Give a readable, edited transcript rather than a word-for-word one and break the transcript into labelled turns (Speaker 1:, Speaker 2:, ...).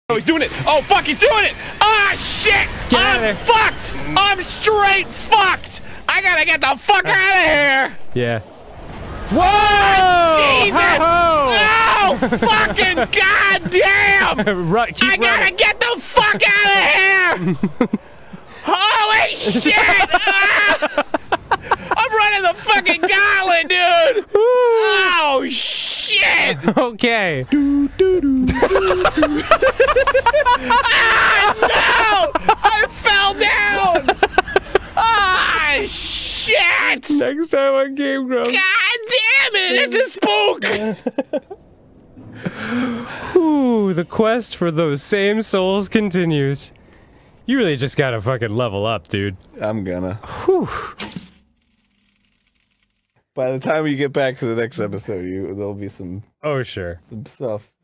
Speaker 1: Oh, he's doing it! Oh, fuck, he's doing it! Ah, shit! I'm fucked! I'm straight fucked! I gotta get the fuck out of here!
Speaker 2: Yeah. Whoa!
Speaker 1: Jesus! Oh, fucking goddamn! I gotta get the fuck out of here! Holy shit! Ah! I'm running the fucking gauntlet, dude! Oh, shit!
Speaker 2: Okay.
Speaker 1: Ah, no! I fell down! Ah, shit!
Speaker 2: Next time on Game Grumps.
Speaker 1: God damn it! It's a spook!
Speaker 2: Ooh, the quest for those same souls continues. You really just gotta fucking level up, dude.
Speaker 3: I'm gonna.
Speaker 2: Whew.
Speaker 3: By the time you get back to the next episode, there'll be some
Speaker 2: Oh, sure.
Speaker 3: stuff.